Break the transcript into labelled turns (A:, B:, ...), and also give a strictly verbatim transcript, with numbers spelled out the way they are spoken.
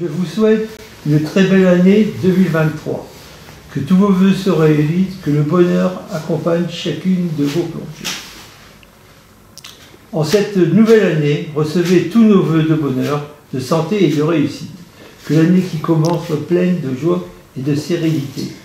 A: vous souhaite une très belle année deux mille vingt-trois. Que tous vos vœux se réalisent, que le bonheur accompagne chacune de vos plongées. En cette nouvelle année, recevez tous nos vœux de bonheur, de santé et de réussite. Que l'année qui commence soit pleine de joie et de sérénité.